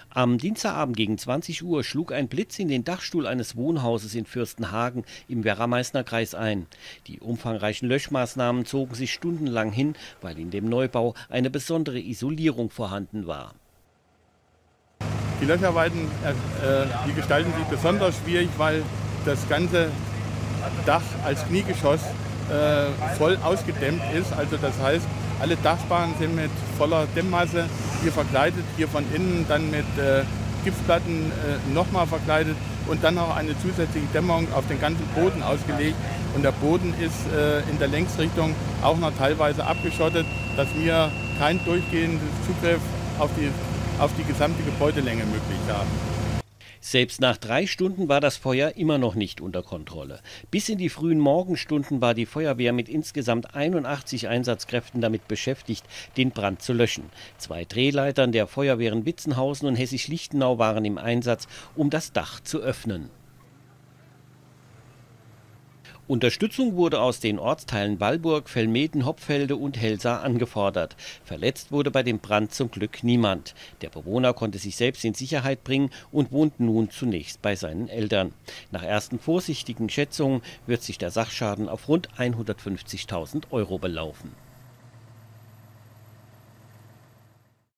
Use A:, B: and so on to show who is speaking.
A: Am Dienstagabend gegen 20 Uhr schlug ein Blitz in den Dachstuhl eines Wohnhauses in Fürstenhagen im Werra-Meißner Kreis ein. Die umfangreichen Löschmaßnahmen zogen sich stundenlang hin, weil in dem Neubau eine besondere Isolierung vorhanden war.
B: Die Löscharbeiten die gestalten sich besonders schwierig, weil das ganze Dach als Kniegeschoss voll ausgedämmt ist. Also das heißt, alle Dachsparren sind mit voller Dämmmasse hier verkleidet, hier von innen dann mit Gipsplatten nochmal verkleidet und dann noch eine zusätzliche Dämmung auf den ganzen Boden ausgelegt. Und der Boden ist in der Längsrichtung auch noch teilweise abgeschottet, dass wir keinen durchgehenden Zugriff auf die gesamte Gebäudelänge möglich haben.
A: Selbst nach 3 Stunden war das Feuer immer noch nicht unter Kontrolle. Bis in die frühen Morgenstunden war die Feuerwehr mit insgesamt 81 Einsatzkräften damit beschäftigt, den Brand zu löschen. 2 Drehleitern der Feuerwehren Witzenhausen und Hessisch-Lichtenau waren im Einsatz, um das Dach zu öffnen. Unterstützung wurde aus den Ortsteilen Wallburg, Velmeten, Hopfelde und Helsa angefordert. Verletzt wurde bei dem Brand zum Glück niemand. Der Bewohner konnte sich selbst in Sicherheit bringen und wohnt nun zunächst bei seinen Eltern. Nach ersten vorsichtigen Schätzungen wird sich der Sachschaden auf rund 150.000 € belaufen.